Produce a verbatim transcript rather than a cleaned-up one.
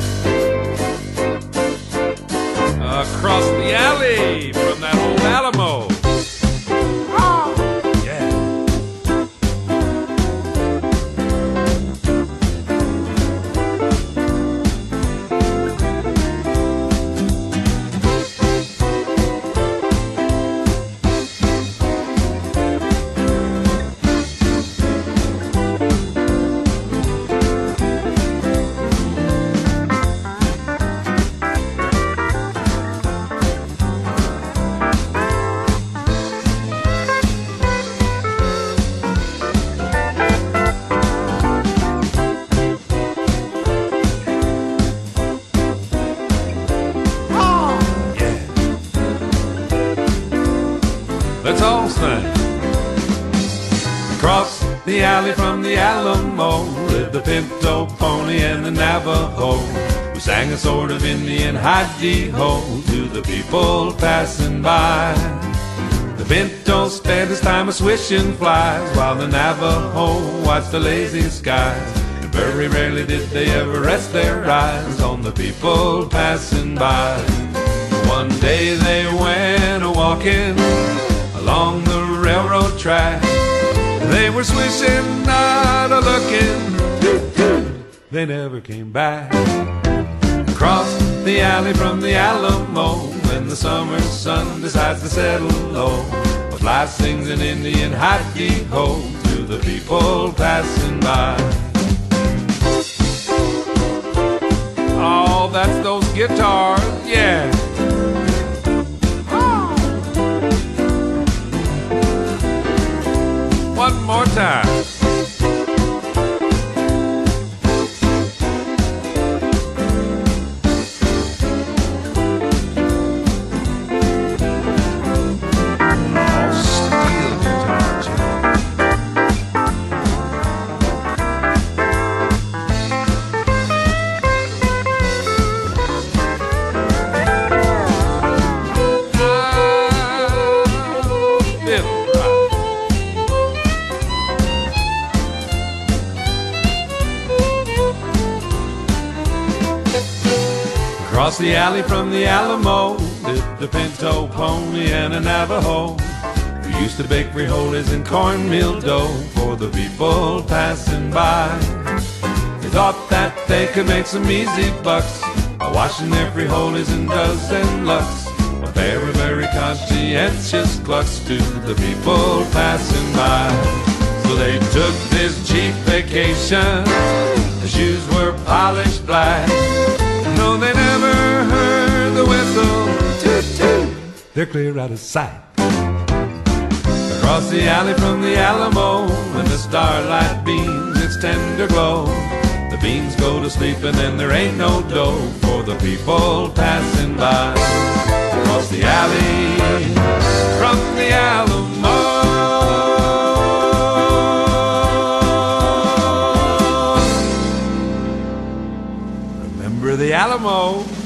Across the alley from that old Alamo. Let's all sing. Across the alley from the Alamo lived the pinto pony and the Navajo, who sang a sort of Indian hi-de-ho to the people passing by. The pinto spent his time a-swishing flies, while the Navajo watched the lazy skies. And very rarely did they ever rest their eyes on the people passing by. One day they went a-walking along the railroad track. They were swishing, not a-looking, they never came back. Across the alley from the Alamo, when the summer sun decides to settle low, a fly sings an Indian hi-de-ho to the people passing by. Oh, that's those guitars, yeah. One more time. Oh, steel guitar, Jim. Ah, Bill. Across the alley from the Alamo lived a pinto pony and a Navajo, who used to bake frijoles and cornmeal dough for the people passing by. They thought that they could make some easy bucks by washing their frijoles in dozen lucks, a very, very conscientious clucks to the people passing by. So they took this cheap vacation, the shoes were polished black. No, they never heard the whistle, toot toot, they're clear out of sight. Across the alley from the Alamo, when the starlight beams its tender glow, the beans go to sleep and then there ain't no dough for the people passing by. Across the alley from the Alamo. The Alamo.